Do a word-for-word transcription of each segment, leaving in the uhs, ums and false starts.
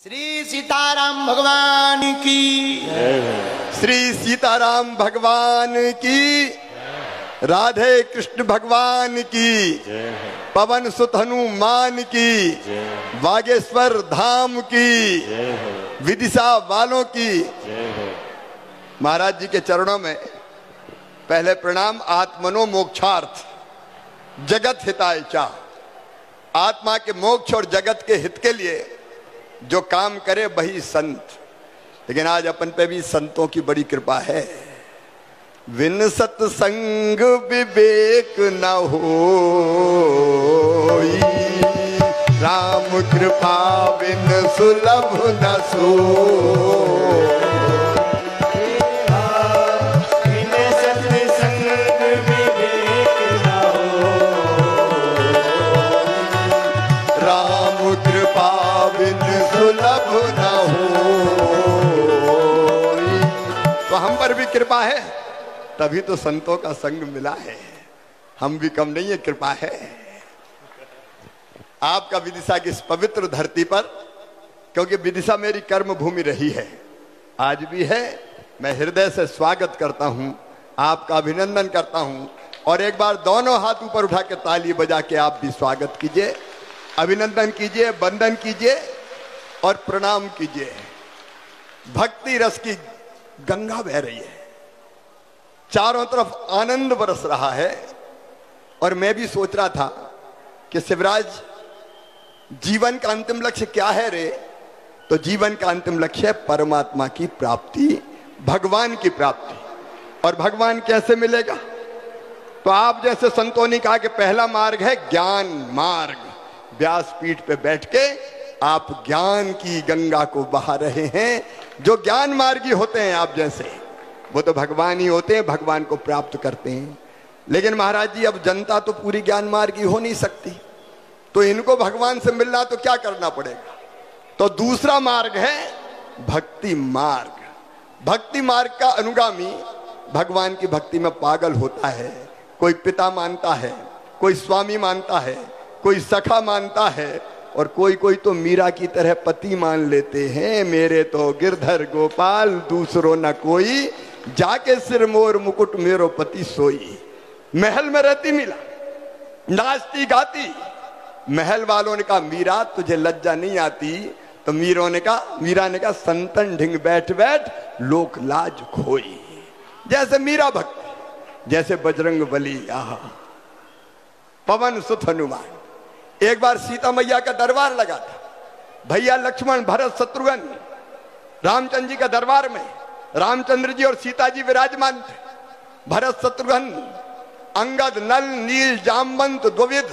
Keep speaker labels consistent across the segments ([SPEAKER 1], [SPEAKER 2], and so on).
[SPEAKER 1] श्री सीताराम भगवान की,
[SPEAKER 2] श्री सीताराम भगवान की, राधे कृष्ण भगवान की, पवन सुत हनुमान की, बागेश्वर धाम की, विदिशा वालों की। महाराज जी के चरणों में पहले प्रणाम। आत्मनो मोक्षार्थ जगत हिताय चा। आत्मा के मोक्ष और जगत के हित के लिए जो काम करे वही संत। लेकिन आज अपन पे भी संतों की बड़ी कृपा है। विन सत्संग विवेक न होई, राम कृपा बिन सुलभ न सोई। तो हम पर भी कृपा है, तभी तो संतों का संग मिला है। हम भी कम नहीं है, कृपा है आपका विदिशा की इस पवित्र धरती पर, क्योंकि विदिशा मेरी कर्म भूमि रही है, आज भी है। मैं हृदय से स्वागत करता हूं, आपका अभिनंदन करता हूं। और एक बार दोनों हाथ ऊपर उठा के ताली बजा के आप भी स्वागत कीजिए, अभिनंदन कीजिए, वंदन कीजिए और प्रणाम कीजिए। भक्ति रस की गंगा बह रही है, चारों तरफ आनंद बरस रहा है। और मैं भी सोच रहा था कि शिवराज, जीवन का अंतिम लक्ष्य क्या है रे? तो जीवन का अंतिम लक्ष्य है परमात्मा की प्राप्ति, भगवान की प्राप्ति। और भगवान कैसे मिलेगा? तो आप जैसे संतों ने कहा कि पहला मार्ग है ज्ञान मार्ग। व्यासपीठ पे बैठ के आप ज्ञान की गंगा को बहा रहे हैं। जो ज्ञान मार्गी होते हैं आप जैसे, वो तो भगवान ही होते हैं, भगवान को प्राप्त करते हैं। लेकिन महाराज जी, अब जनता तो पूरी ज्ञान मार्गी हो नहीं सकती, तो इनको भगवान से मिलना तो क्या करना पड़ेगा? तो दूसरा मार्ग है भक्ति मार्ग। भक्ति मार्ग का अनुगामी भगवान की भक्ति में पागल होता है। कोई पिता मानता है, कोई स्वामी मानता है, कोई सखा मानता है, और कोई कोई तो मीरा की तरह पति मान लेते हैं। मेरे तो गिरधर गोपाल दूसरो न कोई, जाके सिर मोर मुकुट मेरो पति सोई। महल में रहती मीरा, नाचती गाती। महल वालों ने कहा मीरा तुझे लज्जा नहीं आती? तो मीरों ने कहा मीरा ने कहा संतन ढिंग बैठ बैठ लोक लाज खोई। जैसे मीरा भक्ति, जैसे बजरंग बली, आहा पवन सुत हनुमान। एक बार सीता मैया का दरबार लगा था। भैया लक्ष्मण, भरत, शत्रुघ्न, रामचंद्र जी का दरबार में रामचंद्र जी और सीता जी विराजमान थे। भरत, शत्रुघ्न, अंगद, नल, नील, जामवंत, द्विविध,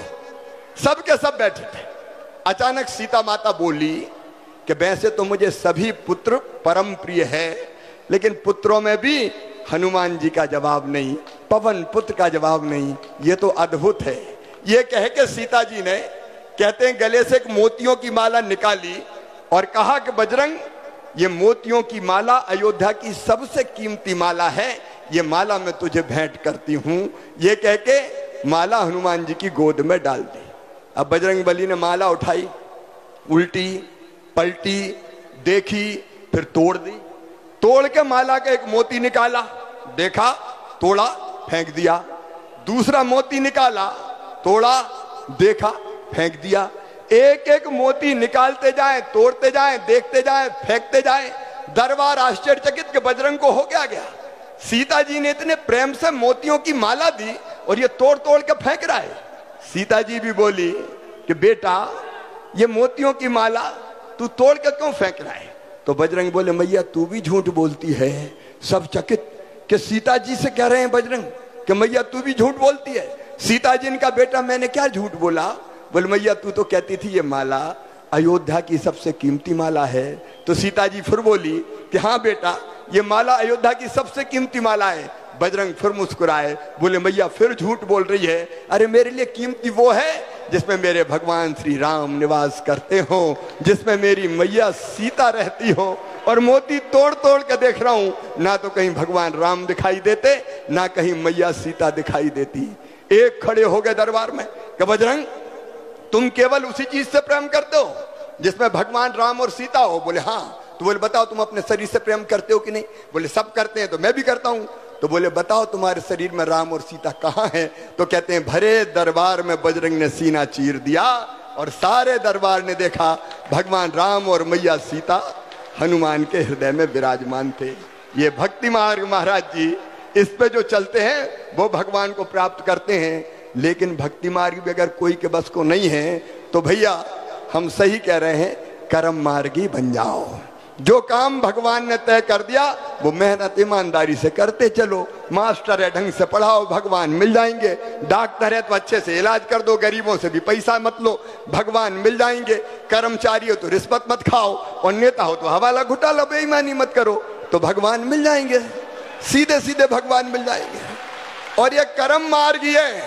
[SPEAKER 2] सब के सब बैठे थे। अचानक सीता माता बोली कि वैसे तो मुझे सभी पुत्र परम प्रिय है, लेकिन पुत्रों में भी हनुमान जी का जवाब नहीं, पवन पुत्र का जवाब नहीं। ये तो अद्भुत है। ये कह के सीता जी ने, कहते हैं, गले से एक मोतियों की माला निकाली और कहा कि बजरंग, ये मोतियों की माला अयोध्या की सबसे कीमती माला है, ये माला मैं तुझे भेंट करती हूं। ये कह के माला हनुमान जी की गोद में डाल दी। अब बजरंग बली ने माला उठाई, उल्टी पलटी, देखी, फिर तोड़ दी। तोड़ के माला का एक मोती निकाला, देखा, तोड़ा, फेंक दिया। दूसरा मोती निकाला, तोड़ा, देखा, फेंक दिया। एक एक मोती निकालते जाएं, तोड़ते जाएं, देखते जाएं, फेंकते जाएं। दरबार आश्चर्यचकित के बजरंग को हो क्या गया? सीता जी ने इतने प्रेम से मोतियों की माला दी और ये तोड़ तोड़ के फेंक रहा है। सीता जी भी बोली कि बेटा, ये मोतियों की माला तू तोड़ के क्यों फेंक रहा है? तो बजरंग बोले, मैया तू भी झूठ बोलती है। सब चकित कि सीता जी से कह रहे हैं बजरंग कि मैया तू भी झूठ बोलती है। सीता जी ने कहा, बेटा मैंने क्या झूठ बोला? बोले, मैया तू तो कहती थी ये माला अयोध्या की सबसे कीमती माला है। तो सीता जी फिर बोली कि हाँ बेटा, ये माला अयोध्या की सबसे कीमती माला है। बजरंग फिर मुस्कुराए, बोले, मैया फिर झूठ बोल रही है। अरे मेरे लिए कीमती वो है जिसमें मेरे भगवान श्री राम निवास करते हो, जिसमें मेरी मैया सीता रहती हो। और मोती तोड़ तोड़ के देख रहा हूं, ना तो कहीं भगवान राम दिखाई देते, ना कहीं मैया सीता दिखाई देती। एक खड़े हो गए दरबार में कि बजरंग, तुम केवल उसी चीज से प्रेम करते हो जिसमें भगवान राम और सीता हो। बोले हाँ। तो बोले बताओ तुम अपने शरीर से प्रेम करते हो कि नहीं? बोले सब करते हैं, तो मैं भी करता हूं। तो बोले बताओ तुम्हारे शरीर में राम और सीता कहाँ हैं? तो कहते हैं भरे दरबार में बजरंग ने सीना चीर दिया और सारे दरबार ने देखा भगवान राम और मैया सीता हनुमान के हृदय में विराजमान थे। ये भक्ति मार्ग महाराज जी, इस पे जो चलते हैं वो भगवान को प्राप्त करते हैं। लेकिन भक्ति मार्ग भी अगर कोई के बस को नहीं है तो भैया हम सही कह रहे हैं, कर्म मार्गी बन जाओ। जो काम भगवान ने तय कर दिया वो मेहनत ईमानदारी से करते चलो। मास्टर है ढंग से पढ़ाओ, भगवान मिल जाएंगे। डॉक्टर है तो अच्छे से इलाज कर दो, गरीबों से भी पैसा मत लो, भगवान मिल जाएंगे। कर्मचारी हो तो रिश्वत मत खाओ, और नेता हो तो हवाला घुटाला बेईमानी मत करो, तो भगवान मिल जाएंगे। सीधे सीधे भगवान मिल जाएंगे। और ये कर्म मार्ग ही है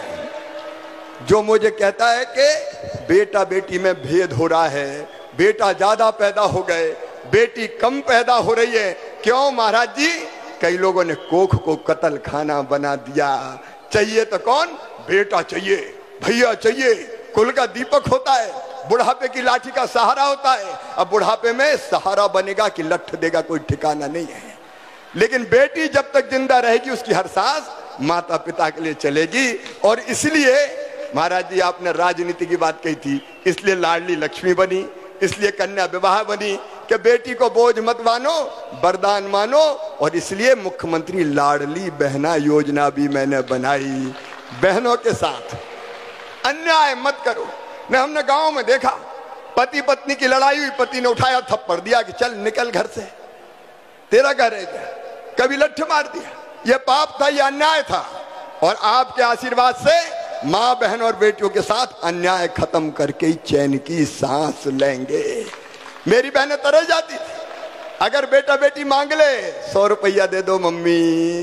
[SPEAKER 2] जो मुझे कहता है कि बेटा बेटी में भेद हो रहा है, बेटा ज्यादा पैदा हो गए, बेटी कम पैदा हो रही है। क्यों महाराज जी? कई लोगों ने कोख को कत्ल खाना बना दिया। चाहिए तो कौन? बेटा चाहिए, भैया चाहिए, कुल का दीपक होता है, बुढ़ापे की लाठी का सहारा होता है। अब बुढ़ापे में सहारा बनेगा कि लठ देगा कोई ठिकाना नहीं है। लेकिन बेटी जब तक जिंदा रहेगी उसकी हर सांस माता पिता के लिए चलेगी। और इसलिए महाराज जी आपने राजनीति की बात कही थी, इसलिए लाडली लक्ष्मी बनी, इसलिए कन्या विवाह बनी कि बेटी को बोझ मत मानो, वरदान मानो। और इसलिए मुख्यमंत्री लाडली बहना योजना भी मैंने बनाई। बहनों के साथ अन्याय मत करो। न हमने गांव में देखा पति पत्नी की लड़ाई हुई, पति ने उठाया थप्पड़ दिया कि चल निकल घर से, तेरा घर है क्या? कभी लठ मार दिया। यह पाप था, यह अन्याय था। और आपके आशीर्वाद से माँ बहन और बेटियों के साथ अन्याय खत्म करके ही चैन की सांस लेंगे। मेरी बहनें तरस जाती थी, अगर बेटा बेटी मांग ले सौ रुपया दे दो मम्मी,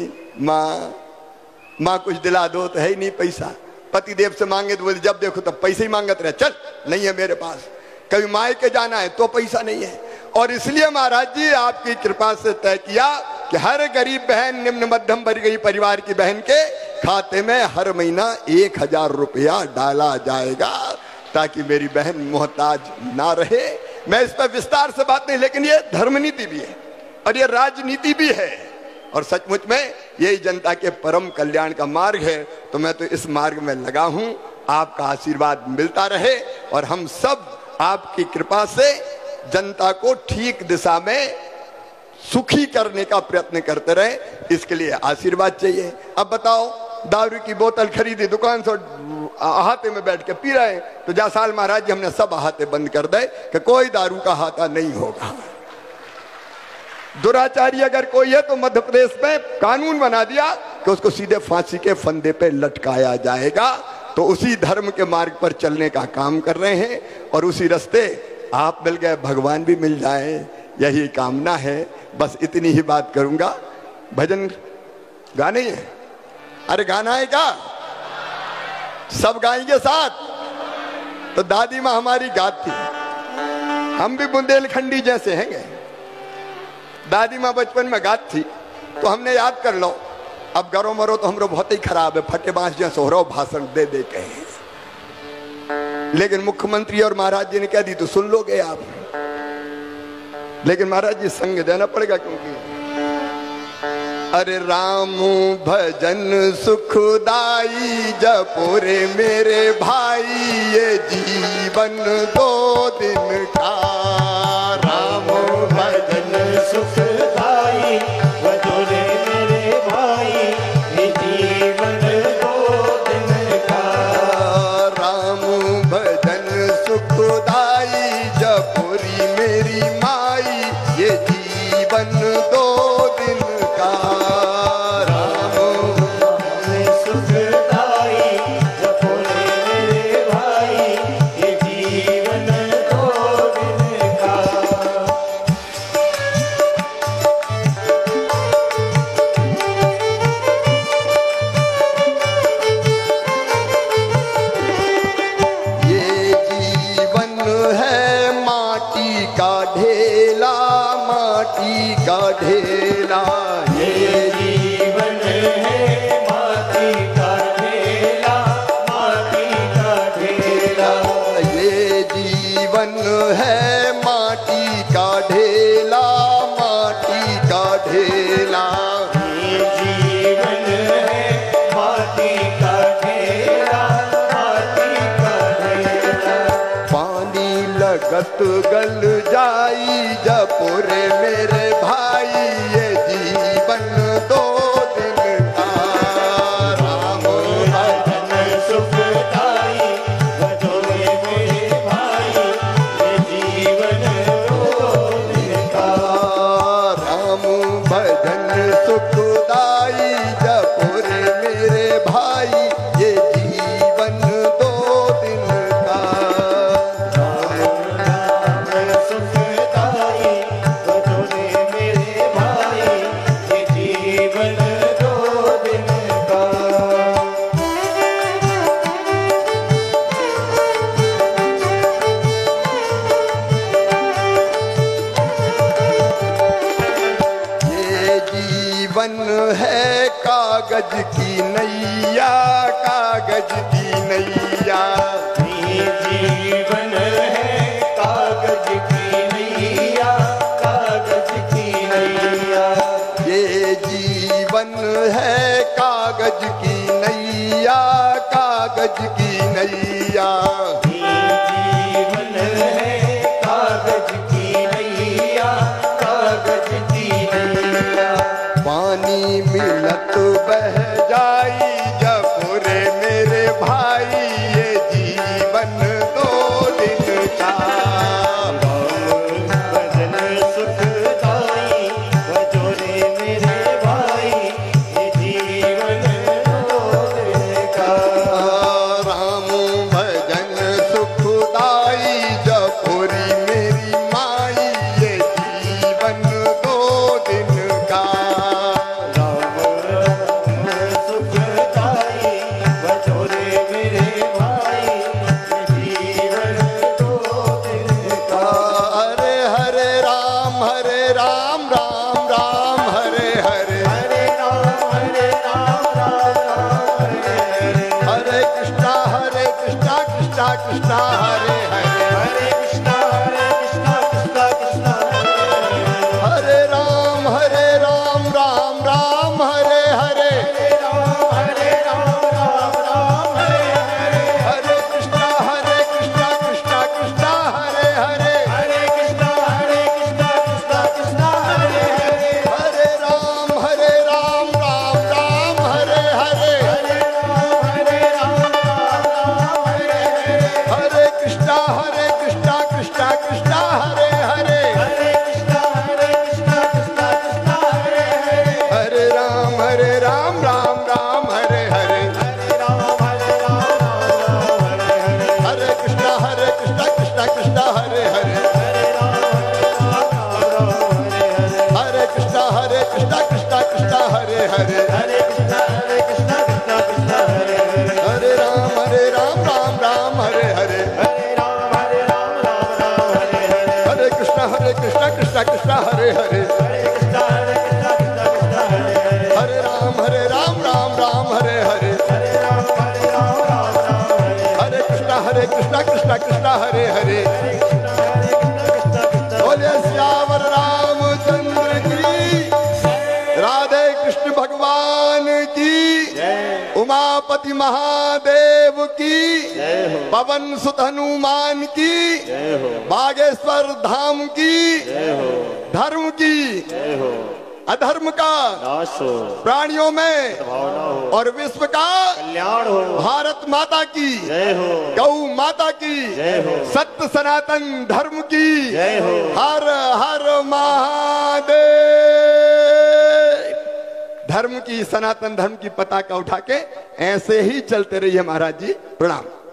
[SPEAKER 2] माँ माँ कुछ दिला दो, तो है ही नहीं पैसा। पति देव से मांगे तो बोले जब देखो तब पैसे ही मांगत रहे, चल नहीं है मेरे पास। कभी माए के जाना है तो पैसा नहीं है। और इसलिए महाराज जी आपकी कृपा से तय किया कि हर गरीब बहन, निम्न मध्यम वर्गीय परिवार की बहन के खाते में हर महीना एक हजार रुपया डाला जाएगा, ताकि मेरी बहन मोहताज ना रहे। मैं इस पर विस्तार से बात नहीं, लेकिन ये धर्म नीति भी है और ये राजनीति भी है, और सचमुच में यही जनता के परम कल्याण का मार्ग है। तो मैं तो इस मार्ग में लगा हूं। आपका आशीर्वाद मिलता रहे और हम सब आपकी कृपा से जनता को ठीक दिशा में सुखी करने का प्रयत्न करते रहे, इसके लिए आशीर्वाद चाहिए। अब बताओ, दारू की बोतल खरीदी दुकान से, अहाते में बैठ के पी रहे हैं, तो जा साल महाराज जी हमने सब अहाते बंद कर दे कि कोई दारू का अहाता नहीं होगा। दुराचारी अगर कोई है तो मध्य प्रदेश में कानून बना दिया कि उसको सीधे फांसी के फंदे पे लटकाया जाएगा। तो उसी धर्म के मार्ग पर चलने का काम कर रहे हैं, और उसी रास्ते आप मिल गए, भगवान भी मिल जाए, यही कामना है। बस इतनी ही बात करूंगा। भजन गाने है? अरे गाना है क्या? सब गाएंगे साथ? तो दादी माँ हमारी गाती, हम भी बुंदेलखंडी जैसे हैं। दादी माँ बचपन में गात थी तो हमने याद कर लो। अब गरो मरो तो हमरो बहुत ही खराब है, फटे बांस जैसे हो रहा हो, भाषण दे दे के। लेकिन मुख्यमंत्री और महाराज जी ने कह दी तो सुन लोगे आप। लेकिन महाराज जी संग देना पड़ेगा, क्योंकि अरे राम भजन सुखदाई जपो रे मेरे भाई, ये जीवन दो दिन का। राम भजन
[SPEAKER 3] सुखदाई जपो रे मेरे भाई, ये जीवन दो दिन का।
[SPEAKER 2] राम भजन सुखदाई जपो रे मेरी माई, ये जीवन दो दिन का। ढेला
[SPEAKER 3] ये जीवन है माटी का ढेला, माटी का ढेला।
[SPEAKER 2] ये जीवन है मिलत गल जाई जपुरे मेरे भाई ये जीवन दो दिन का राम
[SPEAKER 3] भजन सुखदाई भजोरे मेरे भाई ये जीवन दो दिन का
[SPEAKER 2] राम भजन सुखदाई जपुरे मेरे भाई ये जीवन दो दिन का
[SPEAKER 3] सुखदाई भजोरे मेरे भाई ये जीवन दो दिन का
[SPEAKER 2] ये जीवन है कागज की नैया कागज की नैया
[SPEAKER 3] ये जीवन है कागज की नैया कागज की नैया
[SPEAKER 2] ये जीवन है कागज की नैया कागज की नैया
[SPEAKER 3] ये जीवन है कागज की नैया कागज की नैया
[SPEAKER 2] पानी मिलत बह जाई जपुरे मेरे भाई ये जीवन दो दिन का
[SPEAKER 3] भजन सुखदाई भजोरे मेरे भाई ये जीवन दो दिन का
[SPEAKER 2] राम भजन सुखदाई जपुरी मेरी माई ये जीवन दो दिन का
[SPEAKER 3] सुखदाई भजोरे मेरे भाई जीवन दो दिन का
[SPEAKER 2] हरे हरे राम हरे राम राम राम हरे हरे
[SPEAKER 3] हरे राम हरे राम राम राम हरे हरे
[SPEAKER 2] हरे कृष्णा हरे कृष्णा कृष्णा कृष्णा हरे हरे
[SPEAKER 3] हरे कृष्णा हरे कृष्णा कृष्णा कृष्णा हरे हरे
[SPEAKER 2] हरे राम हरे राम राम राम हरे हरे
[SPEAKER 3] हरे राम हरे राम राम राम हरे हरे
[SPEAKER 2] हरे कृष्णा हरे कृष्णा कृष्णा कृष्णा हरे हरे
[SPEAKER 3] हरे कृष्णा हरे कृष्णा कृष्णा कृष्णा हरे हरे
[SPEAKER 2] हरे राम हरे राम राम राम हरे हरे
[SPEAKER 3] हरे राम हरे राम राम राम हरे हरे
[SPEAKER 2] हरे कृष्णा हरे कृष्णा कृष्णा कृष्णा हरे हरे
[SPEAKER 3] हरे कृष्णा हरे कृष्णा कृष्णा कृष्णा हरे हरे
[SPEAKER 2] हरे राम हरे राम राम राम हरे हरे
[SPEAKER 3] हरे राम हरे राम राम राम हरे हरे
[SPEAKER 2] हरे कृष्णा हरे कृष्णा कृष्णा कृष्णा हरे हरे
[SPEAKER 3] हरे राम हरे राम राम राम हरे हरे
[SPEAKER 2] हरे कृष्णा हरे कृष्णा कृष्णा कृष्णा हरे हरे
[SPEAKER 3] हरे कृष्णा हरे कृष्णा कृष्णा कृष्णा हरे हरे
[SPEAKER 2] हरे राम हरे राम राम राम हरे हरे
[SPEAKER 3] हरे राम हरे राम राम राम हरे हरे
[SPEAKER 2] हरे कृष्णा हरे कृष्णा कृष्णा कृष्णा हरे हरे
[SPEAKER 3] हरे कृष्णा हरे कृष्णा कृष्णा कृष्णा हरे हरे
[SPEAKER 2] हरे राम हरे राम राम राम हरे हरे
[SPEAKER 3] हरे राम हरे राम राम राम हरे
[SPEAKER 2] हरे कृष्णा हरे कृष्णा कृष्णा कृष्णा हरे हरे
[SPEAKER 3] हरे कृष्णा हरे कृष्णा कृष्णा कृष्णा
[SPEAKER 2] बोले श्यावर रामचंद्र की राधे कृष्ण भगवान की
[SPEAKER 3] जय
[SPEAKER 2] उमापति महादेव की
[SPEAKER 3] जय हो
[SPEAKER 2] पवन सुत हनुमान की
[SPEAKER 3] जय हो
[SPEAKER 2] बागेश्वर धाम की
[SPEAKER 3] जय हो
[SPEAKER 2] धर्म की
[SPEAKER 3] जय हो
[SPEAKER 2] अधर्म का
[SPEAKER 3] नाश हो
[SPEAKER 2] प्राणियों में
[SPEAKER 3] भावना हो
[SPEAKER 2] और विश्व का
[SPEAKER 3] कल्याण हो
[SPEAKER 2] भारत माता की
[SPEAKER 3] जय हो
[SPEAKER 2] गौ माता की
[SPEAKER 3] जय हो
[SPEAKER 2] सत्य सनातन धर्म की
[SPEAKER 3] जय हो
[SPEAKER 2] हर हर महादेव। धर्म की सनातन धर्म की पताका उठा के ऐसे ही चलते रहिए महाराज जी। प्रणाम।